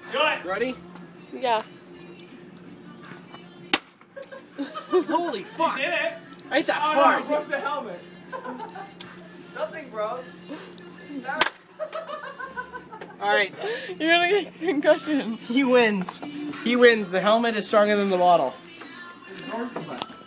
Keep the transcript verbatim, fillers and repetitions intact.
Do it. Ready? Yeah. Holy fuck! You did it. I hit that Oh hard. no, I broke the helmet. Something broke. Alright, You're gonna get concussion. he wins. He wins. The helmet is stronger than the bottle. It's Norse's butt.